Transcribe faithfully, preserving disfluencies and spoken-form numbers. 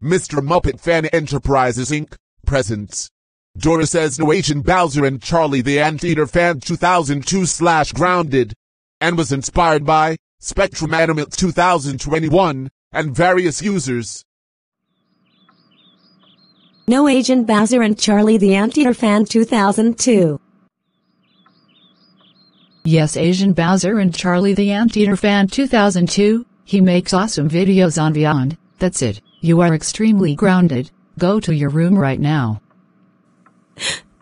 Mister Muppet Fan Enterprises Incorporated presents. Dora says no Asian Bowser and Charlie the Anteater Fan two thousand two slash grounded, and was inspired by Spectrum Animate two thousand twenty-one and various users. No Asian Bowser and Charlie the Anteater Fan two thousand two. Yes, Asian Bowser and Charlie the Anteater Fan two thousand two, he makes awesome videos on Beyond. That's it, you are extremely grounded. Go to your room right now.